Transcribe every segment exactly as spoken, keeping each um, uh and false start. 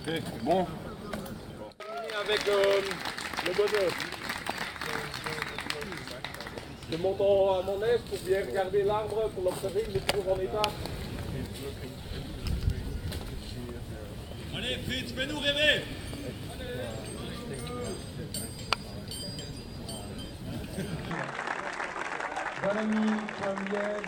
Ok, bon. Avec euh, le bonheur. Je monte en- à mon aise pour bien regarder l'arbre, pour l'observer, il est toujours en état. Allez Fritz, fais-nous rêver. Bon ami, comme liège.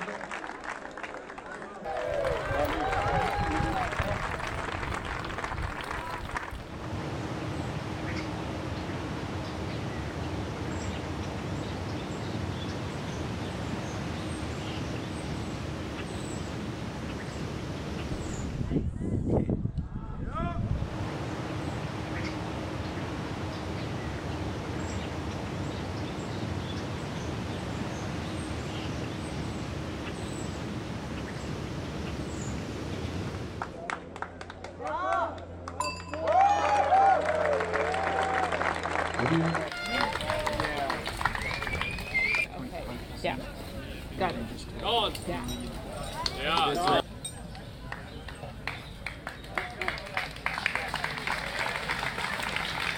Yeah. Got it. God. Yeah. Ja.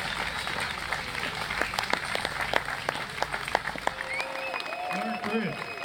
Very good.